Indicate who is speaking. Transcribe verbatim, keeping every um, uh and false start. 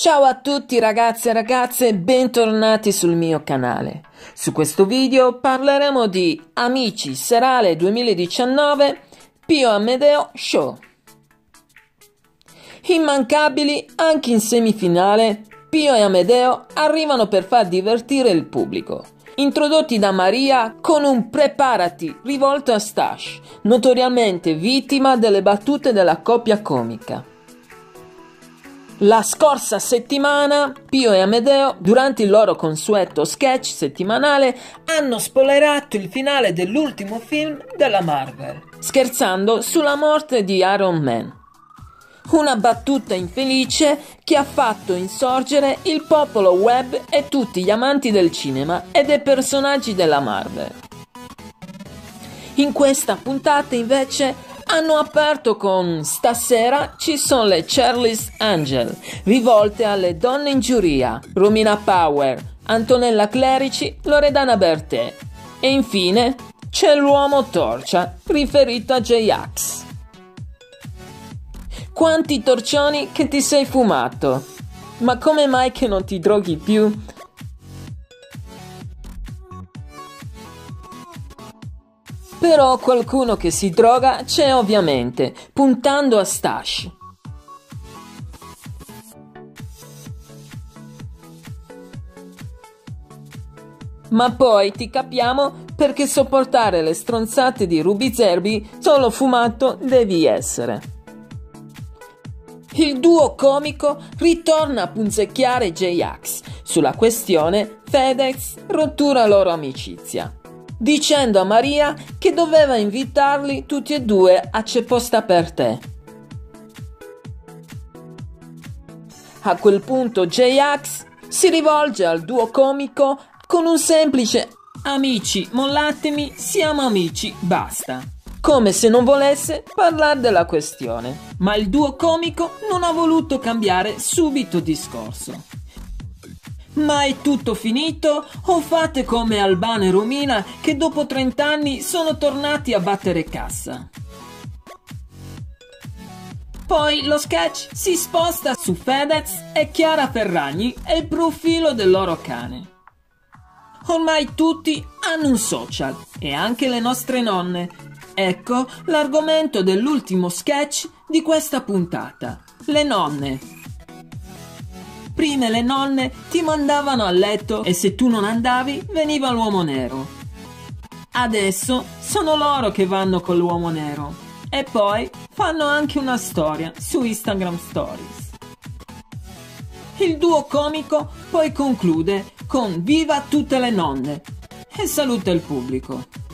Speaker 1: Ciao a tutti ragazzi e ragazze, bentornati sul mio canale. Su questo video parleremo di Amici Serale duemiladiciannove Pio Amedeo Show. Immancabili anche in semifinale, Pio e Amedeo arrivano per far divertire il pubblico. Introdotti da Maria con un preparati rivolto a Stash, notoriamente vittima delle battute della coppia comica. La scorsa settimana Pio e Amedeo, durante il loro consueto sketch settimanale, hanno spoilerato il finale dell'ultimo film della Marvel, scherzando sulla morte di Iron Man. Una battuta infelice che ha fatto insorgere il popolo web e tutti gli amanti del cinema e dei personaggi della Marvel. In questa puntata invece hanno aperto con "Stasera ci sono le Charlie's Angel", rivolte alle donne in giuria, Romina Power, Antonella Clerici, Loredana Bertè. E infine c'è l'uomo torcia, riferito a J-Ax. Quanti torcioni che ti sei fumato? Ma come mai che non ti droghi più? Però qualcuno che si droga c'è ovviamente, puntando a Stash. Ma poi ti capiamo perché sopportare le stronzate di Ruby Zerbi solo fumato devi essere. Il duo comico ritorna a punzecchiare J-Ax sulla questione Fedez rottura loro amicizia, dicendo a Maria che doveva invitarli tutti e due a C'è posta per te. A quel punto J-Ax si rivolge al duo comico con un semplice "Amici, mollatemi, siamo amici, basta", come se non volesse parlare della questione. Ma il duo comico non ha voluto cambiare subito discorso. Ma è tutto finito o fate come Albano e Romina che dopo trenta anni sono tornati a battere cassa? Poi lo sketch si sposta su Fedez e Chiara Ferragni e il profilo del loro cane. Ormai tutti hanno un social e anche le nostre nonne. Ecco l'argomento dell'ultimo sketch di questa puntata: le nonne. Prima le nonne ti mandavano a letto e se tu non andavi veniva l'uomo nero. Adesso sono loro che vanno con l'uomo nero e poi fanno anche una storia su Instagram Stories. Il duo comico poi conclude con "Viva tutte le nonne" e saluta il pubblico.